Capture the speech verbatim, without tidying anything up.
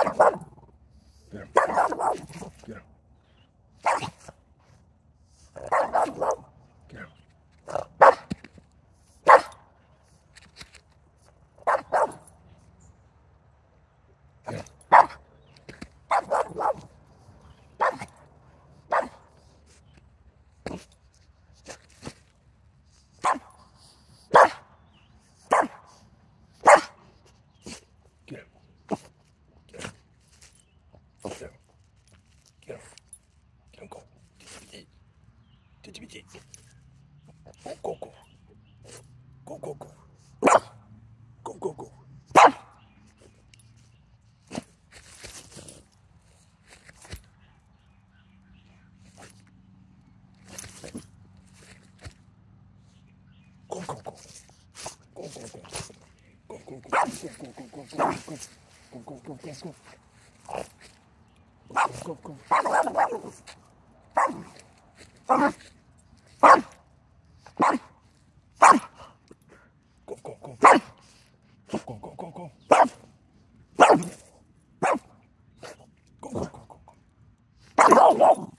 Get him. Get him. Get him. Get him. Get him. Get him. Get him. Get him. Go. Go, go. Go, go, go. Go, go, go. Go, go, go. Go, go, go. Go, go, go. Go, go, go, go, go, go, go. Go, go, go, go, go. Go, go, go. Go, go, go. Go, go, go, go, go. Go, go, go, go.